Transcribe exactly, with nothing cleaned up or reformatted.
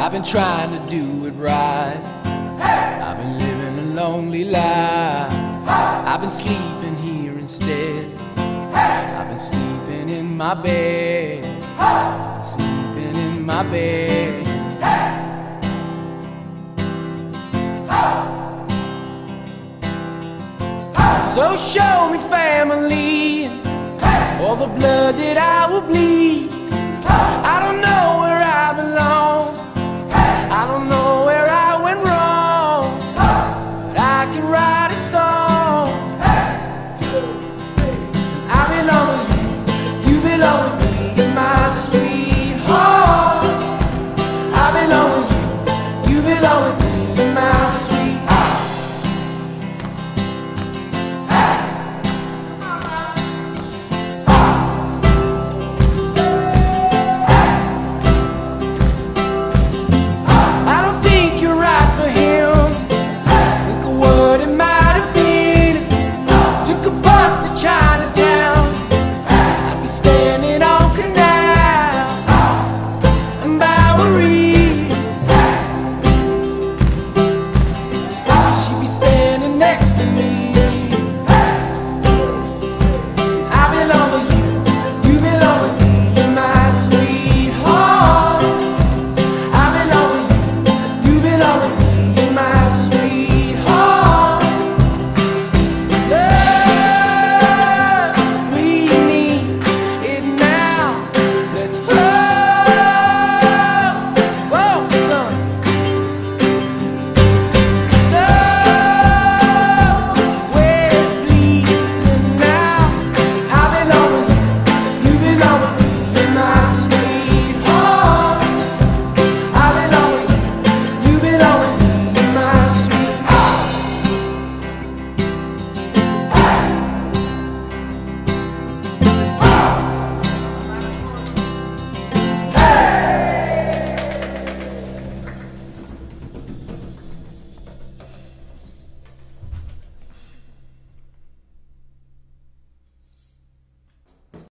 I've been trying to do it right. I've been living a lonely life. I've been sleeping here instead. I've been sleeping in my bed. I've been sleeping in my bed. So show me family, all the blood that I will bleed.